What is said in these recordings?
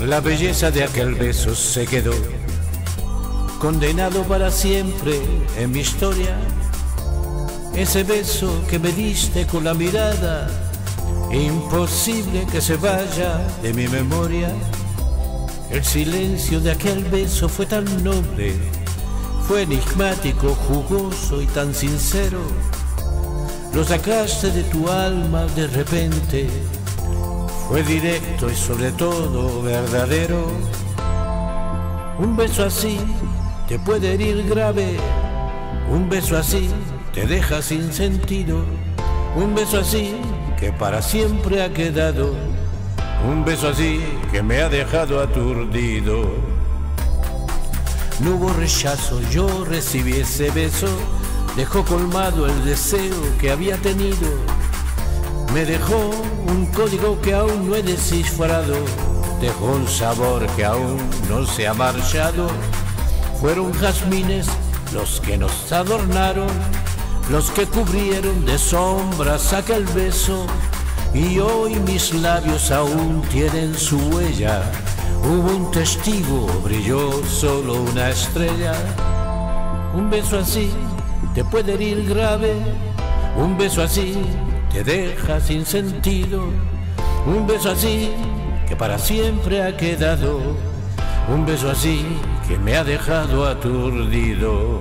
La belleza de aquel beso se quedó condenado para siempre en mi historia. Ese beso que me diste con la mirada, imposible que se vaya de mi memoria. El silencio de aquel beso fue tan noble, fue enigmático, jugoso y tan sincero. Lo sacaste de tu alma de repente, fue directo y sobre todo verdadero. Un beso así te puede herir grave, un beso así te deja sin sentido, un beso así que para siempre ha quedado, un beso así que me ha dejado aturdido. No hubo rechazo, yo recibí ese beso, dejó colmado el deseo que había tenido, me dejó un código que aún no he descifrado, dejó un sabor que aún no se ha marchado. Fueron jazmines los que nos adornaron, los que cubrieron de sombras aquel beso, y hoy mis labios aún tienen su huella. Hubo un testigo, brilló solo una estrella. Un beso así te puede herir grave, un beso así te deja sin sentido, un beso así que para siempre ha quedado, un beso así que me ha dejado aturdido.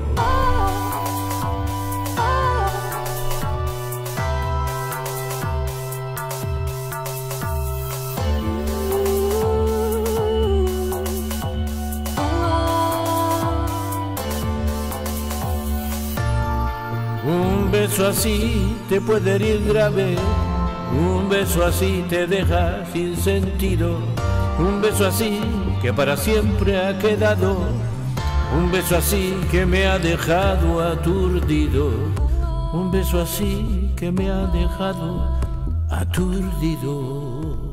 Un beso así te puede herir grave, un beso así te deja sin sentido, un beso así que para siempre ha quedado, un beso así que me ha dejado aturdido, un beso así que me ha dejado aturdido.